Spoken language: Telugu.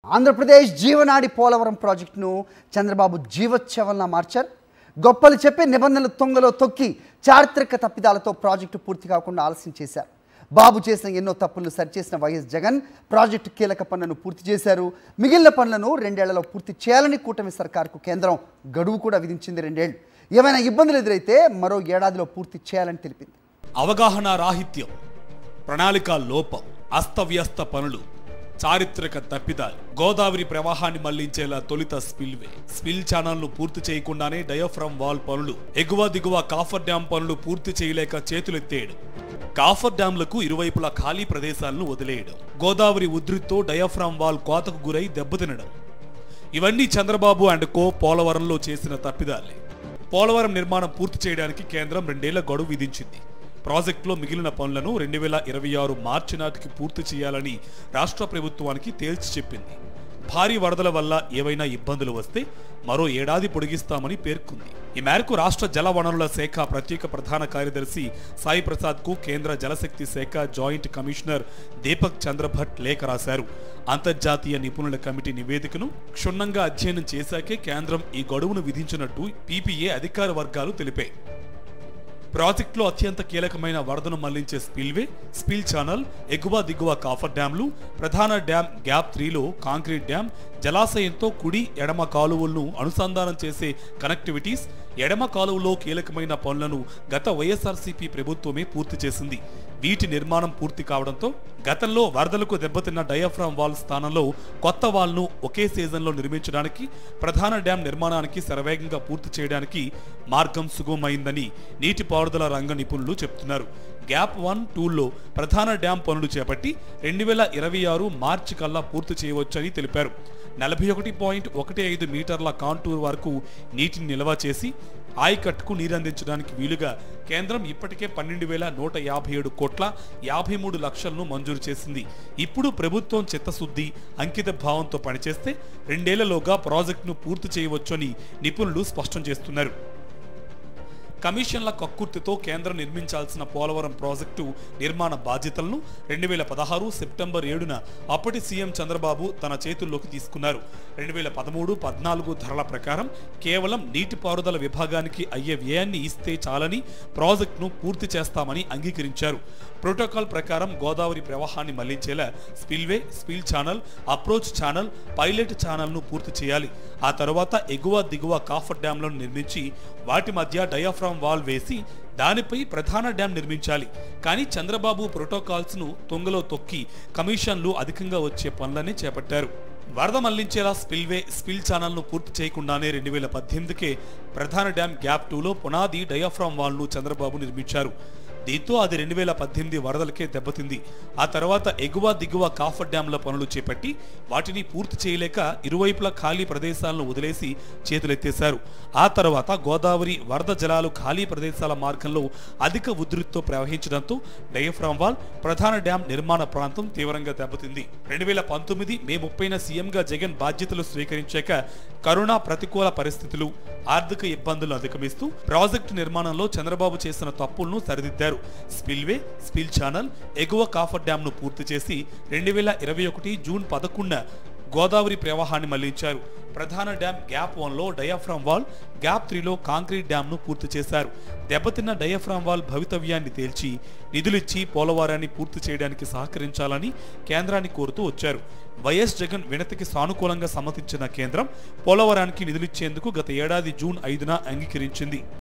ఆంధ్రప్రదేశ్ జీవనాడి పోలవరం ప్రాజెక్టును చంద్రబాబు జీవోత్సవంలా మార్చారు. గొప్పలు చెప్పి నిబంధనలు తొంగలో తొక్కి చారిత్రక తప్పిదాలతో ప్రాజెక్టు పూర్తి కాకుండా ఆలస్యం చేశారు. బాబు చేసిన ఎన్నో తప్పులను సరిచేసిన వైఎస్ జగన్ ప్రాజెక్టు కీలక పనులను పూర్తి చేశారు. మిగిలిన పనులను 2 ఏళ్లలో పూర్తి చేయాలని కూటమి సర్కారుకు కేంద్రం గడువు కూడా విధించింది. 2 ఏళ్లు ఏమైనా ఇబ్బందులు ఎదురైతే మరో ఏడాదిలో పూర్తి చేయాలని తెలిపింది. అవగాహన రాహిత్యం, ప్రణాళిక లోపం, అస్తవ్యస్త పనులు, చారిత్రక తప్పిదాలు, గోదావరి ప్రవాహాన్ని మళ్లించేలా తొలిత స్పిల్ ఛానల్ ను పూర్తి చేయకుండానే డయాఫ్రామ్ వాల్ పనులు, ఎగువ దిగువ కాఫర్ డ్యాం పనులు పూర్తి చేయలేక చేతులెత్తేయడం, కాఫర్ డ్యాంలకు ఇరువైపులా ఖాళీ ప్రదేశాలను వదిలేయడం, గోదావరి ఉధృతితో డయాఫ్రామ్ వాల్ కోతకు గురై దెబ్బతినడం, ఇవన్నీ చంద్రబాబు అండ్ కో పోలవరంలో చేసిన తప్పిదాలే. పోలవరం నిర్మాణం పూర్తి చేయడానికి కేంద్రం 2 ఏళ్ల గడువు విధించింది. ప్రాజెక్టులో మిగిలిన పనులను 2026 మార్చి నాటికి పూర్తి చేయాలని రాష్ట్ర ప్రభుత్వానికి తేల్చి చెప్పింది. భారీ వరదల వల్ల ఏవైనా ఇబ్బందులు వస్తే మరో ఏడాది పొడిగిస్తామని పేర్కొంది. ఈ మేరకు రాష్ట్ర జల వనరుల శాఖ ప్రత్యేక ప్రధాన కార్యదర్శి సాయి ప్రసాద్ కు కేంద్ర జలశక్తి శాఖ జాయింట్ కమిషనర్ దీపక్ చంద్రభట్ లేఖ రాశారు. అంతర్జాతీయ నిపుణుల కమిటీ నివేదికను క్షుణ్ణంగా అధ్యయనం చేశాకే కేంద్రం ఈ గడువును విధించినట్టు పీపీఏ అధికార వర్గాలు తెలిపాయి. ప్రాజెక్టులో అత్యంత కీలకమైన వరదను మళ్లించే స్పిల్ ఛానల్, ఎగువ దిగువ కాఫర్ డ్యాంలు, ప్రధాన డ్యాం గ్యాప్ 3లో కాంక్రీట్ డ్యాం, జలాశయంతో కుడి ఎడమ కాలువలను అనుసంధానం చేసే కనెక్టివిటీస్, ఎడమ కాలువలో కీలకమైన పనులను గత వైఎస్ఆర్సీపీ ప్రభుత్వమే పూర్తి చేసింది. వీటి నిర్మాణం పూర్తి కావడంతో గతంలో వరదలకు దెబ్బతిన్న డయాఫ్రామ్ వాల్ స్థానంలో కొత్త వాల్ను ఒకే సీజన్లో నిర్మించడానికి, ప్రధాన డ్యాం నిర్మాణానికి శరవేగంగా పూర్తి చేయడానికి మార్గం సుగమమైందని నీటిపారుదల రంగ నిపుణులు చెబుతున్నారు. గ్యాప్ 1, 2లో ప్రధాన డ్యాం పనులు చేపట్టి 2026 మార్చి కల్లా పూర్తి చేయవచ్చని తెలిపారు. 41.15 మీటర్ల కాంటూర్ వరకు నీటిని నిల్వ చేసి ఆయకట్టుకు నీరందించడానికి వీలుగా కేంద్రం ఇప్పటికే 12,157 కోట్ల 53 లక్షలను మంజూరు చేసింది. ఇప్పుడు ప్రభుత్వం చిత్తశుద్ధి, అంకిత భావంతో పనిచేస్తే 2 ఏళ్లలోగా ప్రాజెక్టును పూర్తి చేయవచ్చని నిపుణులు స్పష్టం చేస్తున్నారు. కమిషన్ల కక్కుర్తితో కేంద్రం నిర్మించాల్సిన పోలవరం ప్రాజెక్టు నిర్మాణ బాధ్యతలను 2016 సెప్టెంబర్ 7న అప్పటి సీఎం చంద్రబాబు తన చేతుల్లోకి తీసుకున్నారు. 2013-14 ధరల ప్రకారం కేవలం నీటిపారుదల విభాగానికి అయ్యే వ్యయాన్ని ఇస్తే చాలని ప్రాజెక్టును పూర్తి చేస్తామని అంగీకరించారు. ప్రోటోకాల్ ప్రకారం గోదావరి ప్రవాహాన్ని మళ్లించేలా spill channel, approach channel, pilot ఛానల్ను పూర్తి చేయాలి. ఆ తర్వాత ఎగువ దిగువ కాఫర్ డ్యాంలను నిర్మించి వాటి మధ్య డయాఫ్రామ్ వాల్ వేసి దానిపై ప్రధాన డ్యాం నిర్మించాలి. కానీ చంద్రబాబు ప్రోటోకాల్స్ను తొంగలో తొక్కి కమిషన్లు అధికంగా వచ్చే పనులని చేపట్టారు. వరద మళ్లించేలా స్పిల్ ఛానల్ను పూర్తి చేయకుండానే 2018కే ప్రధాన డ్యాం గ్యాప్ 2లో పునాది డయాఫ్రామ్ వాల్ను చంద్రబాబు నిర్మించారు. దీంతో అది 2018 వరదలకే దెబ్బతింది. ఆ తర్వాత ఎగువ దిగువ కాఫర్ డ్యాంల పనులు చేపట్టి వాటిని పూర్తి చేయలేక ఇరువైపుల ఖాళీ ప్రదేశాలను వదిలేసి చేతులెత్తేశారు. ఆ తర్వాత గోదావరి వరద జలాలు ఖాళీ ప్రదేశాల మార్గంలో అధిక ఉధృతితో ప్రవహించడంతో డయాఫ్రామ్ వాల్, ప్రధాన డ్యాం నిర్మాణ ప్రాంతం తీవ్రంగా దెబ్బతింది. 2019 మే 30న సీఎంగా జగన్ బాధ్యతలు స్వీకరించాక కరోనా ప్రతికూల పరిస్థితులు, ఆర్థిక ఇబ్బందులు అధిగమిస్తూ ప్రాజెక్టు నిర్మాణంలో చంద్రబాబు చేసిన తప్పులను సరిదిద్దారు. స్పిల్ ఛానల్, ఎగువ కాఫర్ డ్యాంను పూర్తి చేసి 2021 జూన్ 11న గోదావరి ప్రవాహాన్ని మళ్లించారు. ప్రధాన డ్యాం గ్యాప్ 1లో డయాఫ్రామ్ వాల్, గ్యాప్ 3లో కాంక్రీట్ డ్యాంను పూర్తి చేశారు. దెబ్బతిన్న డయాఫ్రామ్ వాల్ భవితవ్యాన్ని తేల్చి నిధులిచ్చి పోలవరాన్ని పూర్తి చేయడానికి సహకరించాలని కేంద్రాన్ని కోరుతూ వచ్చారు. వైఎస్ జగన్ వినతికి సానుకూలంగా సమ్మతించిన కేంద్రం పోలవరానికి నిధులిచ్చేందుకు గత ఏడాది జూన్ 5న అంగీకరించింది.